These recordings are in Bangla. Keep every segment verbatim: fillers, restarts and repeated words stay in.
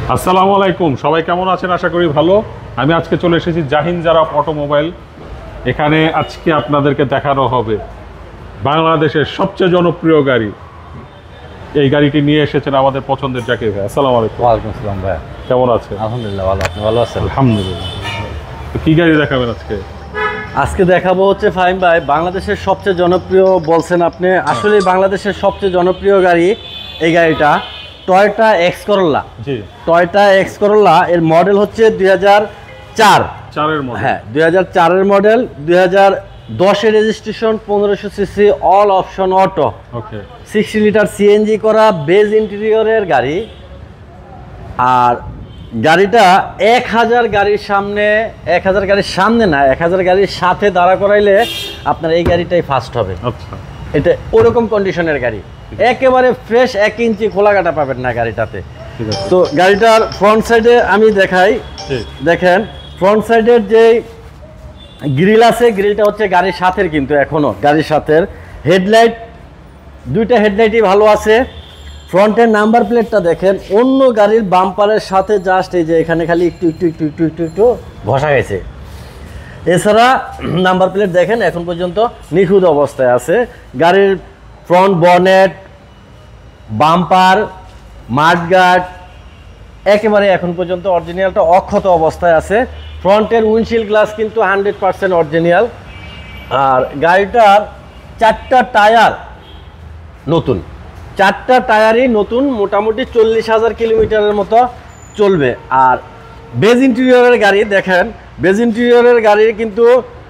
আসসালামু আলাইকুম, সবাই কেমন আছেন? আশা করি ভালো। আমি আজকে চলে এসেছি জাহিন জারাফ অটোমোবাইল। এখানে আজকে আপনাদেরকে দেখানো হবে বাংলাদেশের সবচেয়ে জনপ্রিয় গাড়ি। এই গাড়িটি নিয়ে এসেছেন আমাদের পছন্দের জাকির ভাই। আসসালামু আলাইকুম। ওয়ালাইকুম আসসালাম ভাই, কেমন আছেন? আলহামদুলিল্লাহ ভালো। আপনি ভালো আছেন? আলহামদুলিল্লাহ। তো কি গাড়ি দেখাবেন আজকে? আজকে দেখাবো হচ্ছে ফাহিম ভাই, বাংলাদেশের সবচেয়ে জনপ্রিয় বলছেন আপনি, আসলে বাংলাদেশের সবচেয়ে জনপ্রিয় গাড়ি এই গাড়িটা টয়োটা এক্স করোলা। জি, টয়োটা এক্স করোলা এর মডেল হচ্ছে দুই হাজার চার। চারের মডেল। হ্যাঁ, দুই হাজার চারের মডেল, দুই হাজার দশের রেজিস্ট্রেশন, পনেরোশো CC, all option auto, okay. Sixty litre CNG করা, বেজ ইন্টেরিয়রের গাড়ি। আর গাড়িটা এক হাজার গাড়ির সামনে, এক হাজার গাড়ির সামনে না, এক হাজার গাড়ির সাথে দাঁড়া করাইলে আপনার এই গাড়িটাই ফার্স্ট হবে। আচ্ছা, এটা ওরকম কন্ডিশনের গাড়ি, একেবারে ফ্রেশ, এক ইঞ্চি খোলা কাটা পাবেন না গাড়িটাতে। ঠিক আছে। তো গাড়িটার ফ্রন্ট সাইডে আমি দেখাই। জি, দেখেন ফ্রন্ট সাইডের যে গ্রিল আছে, গ্রিলটা হচ্ছে গাড়ির সাথের, কিন্তু এখনো গাড়ির সাথের। হেডলাইট, দুইটা হেডলাইটই ভালো আছে। ফ্রন্টের নাম্বার প্লেটটা দেখেন, অন্য গাড়ির বাম্পারের সাথে জাস্ট এই যে এখানে খালি একটু একটু একটু একটু একটু একটু ঘষা গেছে। এছাড়া নাম্বার প্লেট দেখেন এখন পর্যন্ত নিখুঁত অবস্থায় আছে। গাড়ির ফ্রন্ট বনেট, বাম্পার, মাডগার্ড একেবারে এখন পর্যন্ত অরিজিনালটা অক্ষত অবস্থায় আছে। ফ্রন্টের উইন্ডশিল্ড গ্লাস কিন্তু হান্ড্রেড পারসেন্ট অরিজিনাল। আর গাড়িটার চারটা টায়ার নতুন, চারটা টায়ারই নতুন, মোটামুটি চল্লিশ হাজার কিলোমিটারের মতো চলবে। আর বেজ ইন্টেরিয়রের গাড়ি দেখেন, বেজ ইন্টেরিয়রের গাড়ি কিন্তু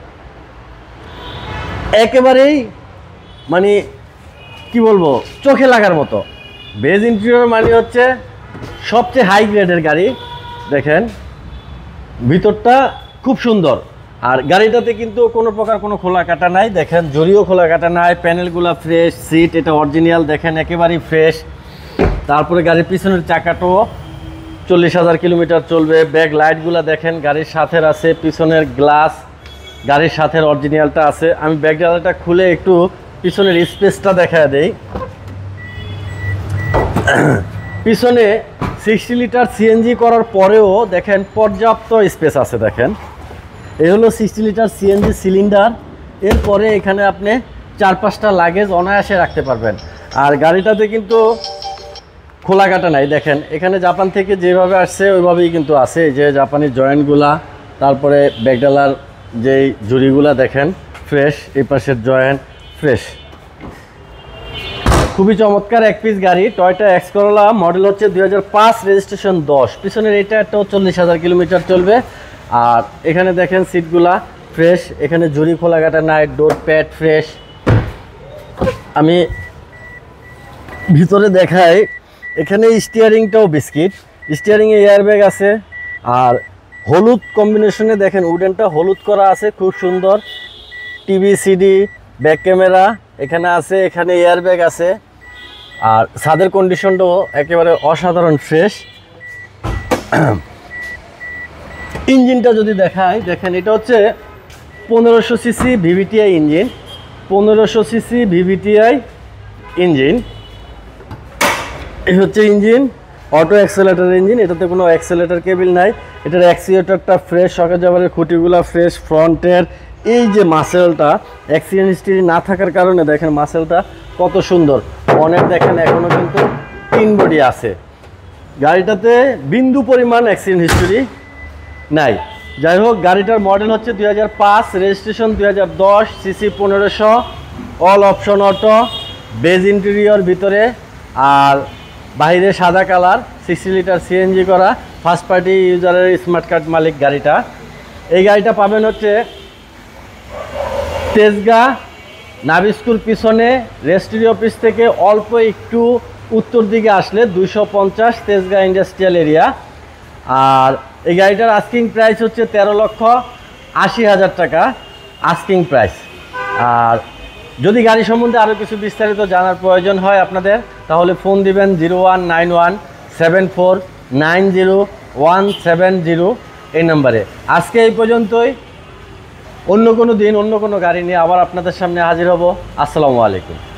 একেবারেই মানে কি বলবো, চোখে লাগার মতো। বেজ ইন্টেরিয়র মানে হচ্ছে সবচেয়ে হাই গ্রেডের গাড়ি। দেখেন ভিতরটা খুব সুন্দর। আর গাড়িটাতে কিন্তু কোনো প্রকার কোনো খোলা কাটা নাই, দেখেন জরিও খোলা কাটা নাই, প্যানেলগুলো ফ্রেশ, সিট এটা অরিজিনাল দেখেন একেবারেই ফ্রেশ। তারপরে গাড়ির পিছনের চাকাটাও চল্লিশ হাজার কিলোমিটার চলবে। ব্যাক লাইটগুলো দেখেন গাড়ির সাথে আছে, পিছনের গ্লাস গাড়ির সাথে অরিজিনালটা আছে। আমি ব্যাক ডালাটা খুলে একটু পিছনের স্পেসটা দেখা দেই। পিছনে সিক্সটি লিটার সিএনজি করার পরেও দেখেন পর্যাপ্ত স্পেস আছে। দেখেন এই হলো সিক্সটি লিটার সিএনজি সিলিন্ডার। এরপরে এখানে আপনি চার পাঁচটা লাগেজ অনায়াসে রাখতে পারবেন। আর গাড়িটাতে কিন্তু খোলা কাটা নাই, দেখেন এখানে জাপান থেকে যেভাবে আসছে ওইভাবেই কিন্তু আছে। এই যে জাপানি জয়েন্টগুলা, তারপরে ব্যাকডালার যেই জুড়িগুলা দেখেন ফ্রেশ, এই পাশের জয়েন্ট ফ্রেশ। খুবই চমৎকার এক পিস গাড়ি, টয়োটা এক্স করোলা, মডেল হচ্ছে দুই হাজার পাঁচ, রেজিস্ট্রেশন দশ। পিছনের এই টায়ারটাও চল্লিশ হাজার কিলোমিটার চলবে। আর এখানে দেখেন সিটগুলা ফ্রেশ, এখানে জুড়ি খোলা কাটা নাই, ডোর প্যাড ফ্রেশ। আমি ভিতরে দেখাই, এখানে স্টিয়ারিংটাও বিস্কিট, স্টিয়ারিংয়ে এয়ারব্যাগ আছে। আর হলুদ কম্বিনেশনে দেখেন উডেনটা হলুদ করা আছে, খুব সুন্দর। টিভি, সিডি, ব্যাক ক্যামেরা এখানে আছে, এখানে এয়ারব্যাগ আছে। আর ছাদের কন্ডিশনটাও একেবারে অসাধারণ ফ্রেশ। ইঞ্জিনটা যদি দেখাই, দেখেন এটা হচ্ছে পনেরোশো সিসি ভিভিটিআই ইঞ্জিন, পনেরোশো সিসি ভিভিটিআই ইঞ্জিন। এই হচ্ছে ইঞ্জিন, অটো অ্যাক্সেলেটার ইঞ্জিন, এটাতে কোনো অ্যাক্সেলেটার কেবিল নাই। এটার অ্যাক্সিলেটারটা ফ্রেশ, সকেট জাবারের খুঁটিগুলো ফ্রেশ। ফ্রন্টের এই যে মাসেলটা, অ্যাক্সিডেন্ট হিস্ট্রি না থাকার কারণে দেখেন মাসেলটা কত সুন্দর। অনেক দেখেন এখনও কিন্তু তিন বডি আছে। গাড়িটাতে বিন্দু পরিমাণ অ্যাক্সিডেন্ট হিস্ট্রি নাই। যাই হোক, গাড়িটার মডেল হচ্ছে দুই হাজার পাঁচ, রেজিস্ট্রেশন দুই হাজার দশ, সিসি পনেরোশো, all option auto, beige interior ভিতরে। আর বাইরে সাদা কালার, সিক্সটি লিটার সিএনজি করা, ফার্স্ট পার্টি ইউজারের স্মার্ট কার্ড মালিক গাড়িটা। এই গাড়িটা পাবেন হচ্ছে তেজগাঁ নাভি স্কুল পিছনে রেজিস্ট্রি অফিস থেকে অল্প একটু উত্তর দিকে আসলে দুইশো পঞ্চাশ, তেজগাঁ ইন্ডাস্ট্রিয়াল এরিয়া। আর এই গাড়িটার আস্কিং প্রাইস হচ্ছে তেরো লক্ষ আশি হাজার টাকা আস্কিং প্রাইস। আর যদি গাড়ি সম্বন্ধে আরও কিছু বিস্তারিত জানার প্রয়োজন হয় আপনাদের, তাহলে ফোন দিবেন zero one nine one seven four nine zero one seven zero এই নম্বরে। আজকে এই পর্যন্তই, অন্য কোনো দিন অন্য কোনো গাড়ি নিয়ে আবার আপনাদের সামনে হাজির হব। আসসালামু আলাইকুম।